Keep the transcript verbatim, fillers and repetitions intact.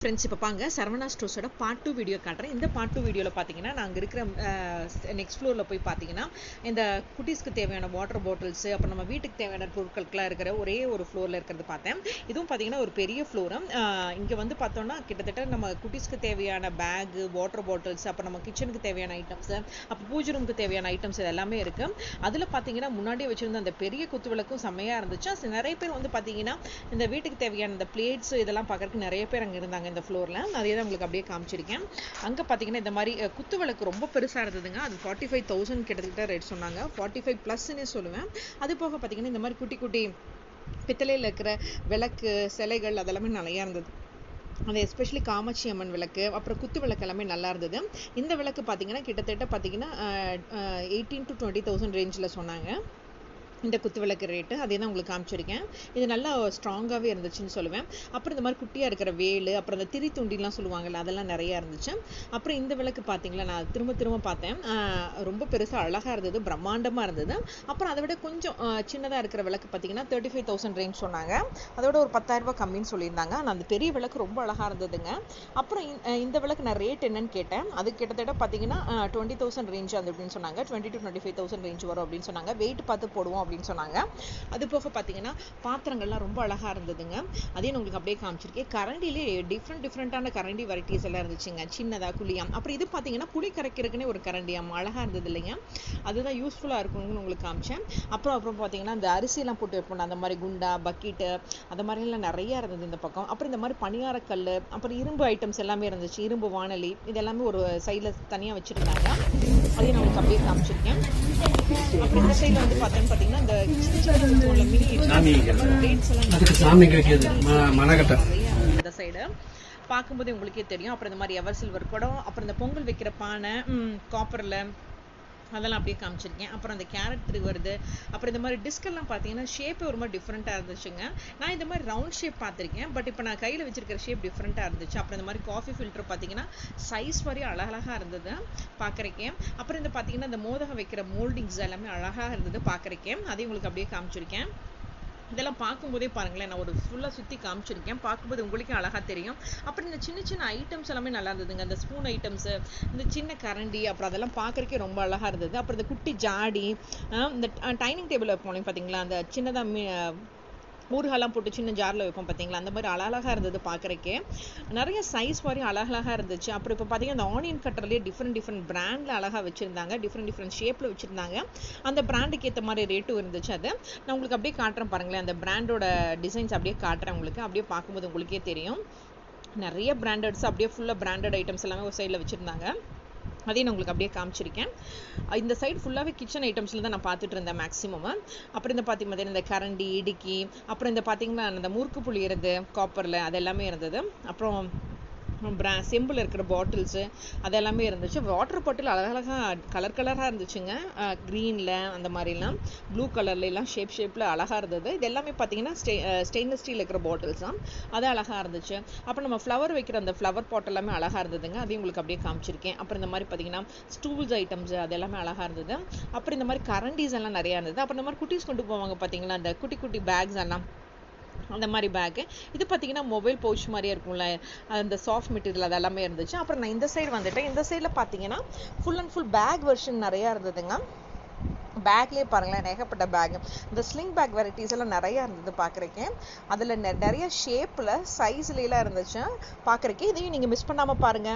Friends, இப்போ பாங்க சரவணா ஸ்டோர்ஸோட பார்ட் டூ வீடியோ காட்டுறேன். இந்த பார்ட் டூ வீடியோவில் பார்த்தீங்கன்னா நாங்கள் இருக்கிற நெக்ஸ்ட் ஃப்ளோரில் போய் பார்த்தீங்கன்னா இந்த குட்டீஸ்க்கு தேவையான வாட்டர் பாட்டில்ஸு, அப்புறம் நம்ம வீட்டுக்கு தேவையான பொருட்களுக்குலாம் இருக்கிற ஒரே ஒரு ஃப்ளோரில் இருக்கிறது பார்த்தேன். இதுவும் பார்த்தீங்கன்னா ஒரு பெரிய ஃப்ளோரு. இங்கே வந்து பார்த்தோன்னா கிட்டத்தட்ட நம்ம குட்டீஸ்க்கு தேவையான பேகு, வாட்டர் பாட்டில்ஸ், அப்புறம் நம்ம கிச்சனுக்கு தேவையான ஐட்டம்ஸு, அப்போ பூஜை ரூமுக்கு தேவையான ஐட்டம்ஸ் இது எல்லாமே இருக்குது. அதில் பார்த்தீங்கன்னா முன்னாடியே வச்சுருந்த அந்த பெரிய குத்து விளக்கும் செம்மையாக இருந்துச்சு. அது நிறைய பேர் வந்து பார்த்தீங்கன்னா இந்த வீட்டுக்கு தேவையான இந்த பிளேட்ஸ் இதெல்லாம் பார்க்கறதுக்கு நிறைய பேர் அங்கே இருந்தாங்க இந்த ஃப்ளோரில். அதே தான் உங்களுக்கு அப்படியே காமிச்சிருக்கேன். அங்கே பார்த்தீங்கன்னா இந்த மாதிரி குத்து விளக்கு ரொம்ப பெருசாக இருந்ததுங்க. அது ஃபார்ட்டி ஃபைவ் தௌசண்ட் கிட்டத்தட்ட ரேட் சொன்னாங்க. ஃபார்ட்டி ஃபைவ் ப்ளஸ்ன்னு சொல்லுவேன். அது போக பார்த்தீங்கன்னா இந்த மாதிரி குட்டி குட்டி பித்தளையில் இருக்கிற விளக்கு சிலைகள் அதெல்லாமே நிறையா இருந்தது. அது எஸ்பெஷலி காமாட்சி அம்மன் விளக்கு, அப்புறம் குத்து விளக்கு எல்லாமே நல்லா இருந்தது. இந்த விளக்கு பார்த்தீங்கன்னா கிட்டத்தட்ட பார்த்தீங்கன்னா எயிட்டீன் டு டுவெண்ட்டி தௌசண்ட் ரேஞ்சில் சொன்னாங்க இந்த குத்து விளக்கு ரேட்டு. அதே தான் உங்களுக்கு காமிச்சிருக்கேன். இது நல்லா ஸ்ட்ராங்காகவே இருந்துச்சுன்னு சொல்லுவேன். அப்புறம் இந்த மாதிரி குட்டியாக இருக்கிற வேலு, அப்புறம் இந்த திரி துண்டிலாம் சொல்லுவாங்கள்ல, அதெல்லாம் நிறையா இருந்துச்சு. அப்புறம் இந்த விளக்கு பார்த்தீங்களா, நான் திரும்ப திரும்ப பார்த்தேன். ரொம்ப பெருசாக அழகாக இருந்தது, பிரம்மாண்டமாக இருந்தது. அப்புறம் அதை விட கொஞ்சம் சின்னதாக இருக்கிற விளக்கு பார்த்தீங்கன்னா தேர்ட்டி ஃபைவ் தௌசண்ட் ரேஞ்ச் சொன்னாங்க. அதோட ஒரு பத்தாயிரம் ரூபாய் கம்மின்னு சொல்லியிருந்தாங்க. ஆனால் அந்த பெரிய விளக்கு ரொம்ப அழகாக இருந்ததுங்க. அப்புறம் இந்த விளக்கு நான் ரேட் என்னன்னு கேட்டேன். அது கிட்டத்தட்ட பார்த்தீங்கன்னா டுவெண்ட்டி தௌசண்ட் ரேஞ்ச் அது அப்படின்னு சொன்னாங்க. Twenty two twenty five thousand range வரும் அப்படின்னு சொன்னாங்க. வெயிட் பார்த்து போடுவோம் அப்படின்னு சொன்னாங்க. அது போக பார்த்தீங்கன்னா பாத்திரங்கள்லாம் ரொம்ப அழகா இருந்ததுங்க. அதையும் உங்களுக்கு அப்படியே காமிச்சிருக்கேன். கரண்டிலே டிஃப்ரெண்ட் டிஃப்ரெண்டான கரண்டி வெரைட்டிஸ் எல்லாம் இருந்துச்சுங்க. சின்னதா குழியாம், அப்புறம் இது பார்த்தீங்கன்னா புளி கரைக்கிறதுக்குன்னே ஒரு கரண்டியாம் அழகா இருந்தது இல்லைங்க. அதுதான் யூஸ்ஃபுல்லாக இருக்கும்னு உங்களுக்கு காமிச்சேன். அப்புறம் அப்புறம் பார்த்தீங்கன்னா இந்த அரிசியெல்லாம் போட்டு வைப்போம் அந்த மாதிரி குண்டா, பக்கெட்டு, அந்த மாதிரிலாம் நிறையா இருந்தது இந்த பக்கம். அப்புறம் இந்த மாதிரி பணியாரக்கல், அப்புறம் இரும்பு ஐட்டம்ஸ் எல்லாமே இருந்துச்சு. இரும்பு வானலி இது எல்லாமே ஒரு சைடில் தனியாக வச்சுருந்தாங்க. அதையும் நான் உங்களுக்கு அப்படியே காமிச்சிருக்கேன். அப்புறம் இந்த சைடில் வந்து பார்த்தோன்னு பார்த்தீங்கன்னா இந்த பார்க்கும்போது உங்களுக்கே தெரியும். அப்புறம் இந்த மாதிரி எவர் சில்வர் குடம், அப்புறம் இந்த பொங்கல் வைக்கிற பானை காப்பர்ல அதெல்லாம் அப்படியே காமிச்சிருக்கேன். அப்புறம் அந்த கேரட் வருது. அப்புறம் இந்த மாதிரி டிஸ்கெல்லாம் பார்த்தீங்கன்னா ஷேப் ஒரு மாதிரி டிஃப்ரெண்ட்டாக இருந்துச்சுங்க. நான் இந்த மாதிரி ரவுண்ட் ஷேப் பார்த்துருக்கேன், பட் இப்போ நான் கையில் வச்சிருக்கிற ஷேப் டிஃப்ரெண்ட்டாக இருந்துச்சு. அப்புறம் இந்த மாதிரி காஃபி ஃபில்டர் பார்த்தீங்கன்னா சைஸ் வரையும் அழகழகாக இருந்தது பார்க்குறக்கே. அப்புறம் இந்த பார்த்தீங்கன்னா இந்த மோதகம் வைக்கிற மோல்டிங்ஸ் எல்லாமே அழகாக இருந்தது பார்க்குறக்கே. அதையும் உங்களுக்கு அப்படியே காமிச்சிருக்கேன். இதெல்லாம் பார்க்கும்போதே பாருங்களேன், நான் ஒரு ஃபுல்லாக சுற்றி காமிச்சிருக்கேன். பார்க்கும்போது உங்களுக்கே அழகாக தெரியும். அப்புறம் இந்த சின்ன சின்ன ஐட்டம்ஸ் எல்லாமே நல்லா இருந்ததுங்க. இந்த ஸ்பூன் ஐட்டம்ஸு, இந்த சின்ன கரண்டி, அப்புறம் அதெல்லாம் பார்க்குறக்கே ரொம்ப அழகாக இருந்தது. அப்புறம் இந்த குட்டி ஜாடி, இந்த டைனிங் டேபிள் போனேன் பார்த்தீங்களா, அந்த சின்னதாக ஊறுகாலாம் போட்டு சின்ன ஜாரில் வைப்போம் பார்த்தீங்களா, அந்த மாதிரி அழகாக இருந்தது பார்க்குறக்கே. நிறைய சைஸ் வரையும் அழகழகாக இருந்துச்சு. அப்புறம் இப்போ பார்த்தீங்கன்னா அந்த ஆனியன் கட்டர்லேயே டிஃப்ரெண்ட் டிஃப்ரெண்ட் பிராண்டில் அழகாக வச்சுருந்தாங்க. டிஃப்ரெண்ட் டிஃப்ரெண்ட் ஷேப்பில் வச்சுருந்தாங்க. அந்த பிராண்டுக்கு ஏற்ற மாதிரி ரேட்டும் இருந்துச்சு. அது நான் உங்களுக்கு அப்படியே காட்டுறேன் பாருங்களேன். அந்த பிராண்டோட டிசைன்ஸ் அப்படியே காட்டுறேன் உங்களுக்கு. அப்படியே பார்க்கும்போது உங்களுக்கே தெரியும். நிறைய பிராண்டட்ஸ் அப்படியே ஃபுல்லாக பிராண்டட் ஐட்டம்ஸ் எல்லாமே ஒரு சைடில் வச்சுருந்தாங்க. அதையும் நான் உங்களுக்கு அப்படியே காமிச்சிருக்கேன். இந்த சைடு ஃபுல்லாகவே கிச்சன் ஐட்டம்ஸில் தான் நான் பார்த்துட்டு இருந்தேன் மேக்ஸிமம். அப்புறம் இந்த பார்த்தீங்கன்னா இந்த கரண்டி, இடுக்கி, அப்புறம் இந்த பார்த்தீங்கன்னா அந்த முறுக்கு புளியறது காப்பரில் அது எல்லாமே இருந்தது. அப்புறம் பிரா செம்பில் இருக்கிற பாட்டில்ஸு அதெல்லாமே இருந்துச்சு. வாட்டர் பாட்டில் அழகழகாக கலர் கலராக இருந்துச்சுங்க. க்ரீனில் அந்த மாதிரிலாம், ப்ளூ கலர்லாம் ஷேப் ஷேப்பில் அழகாக இருந்தது. இது எல்லாமே பார்த்தீங்கன்னா ஸ்டெ ஸ்டெயின்லெஸ் ஸ்டீல் இருக்கிற பாட்டில்ஸ் தான். அது அழகாக இருந்துச்சு. அப்புறம் நம்ம ஃப்ளவர் வைக்கிற அந்த ஃப்ளவர் பாட் எல்லாமே அழகாக இருந்ததுங்க. அதையும் உங்களுக்கு அப்படியே காமிச்சிருக்கேன். அப்புறம் இந்த மாதிரி பார்த்தீங்கன்னா ஸ்டூல்ஸ் ஐட்டம்ஸ் அது எல்லாமே அழகாக இருந்தது. அப்புறம் இந்த மாதிரி கரண்டிஸ் எல்லாம் நிறையா இருந்தது. அப்புறம் இந்த மாதிரி குட்டீஸ் கொண்டு போவாங்க பார்த்தீங்களா, அந்த குட்டி குட்டி பேக்ஸ் எல்லாம், அந்த மாதிரி பேக்கு. இது பார்த்தீங்கன்னா மொபைல் பவுச் மாதிரியே இருக்கும்ல, அந்த சாஃப்ட் மெட்டீரியல் அது எல்லாமே இருந்துச்சு. அப்புறம் நான் இந்த சைடு வந்துட்டேன். இந்த சைடில் பார்த்தீங்கன்னா full and full pack version நிறையா இருந்ததுங்க. பேக்லேயே பாருங்களேன் ஏகப்பட்ட பேக், இந்த ஸ்லிங் பேக் வெரைட்டிஸ் எல்லாம் நிறையா இருந்தது பார்க்குறக்கே. அதில் நிறைய ஷேப்பில் சைஸ்லாம் இருந்துச்சு பார்க்குறக்கே. இதையும் நீங்கள் மிஸ் பண்ணாமல் பாருங்கள்.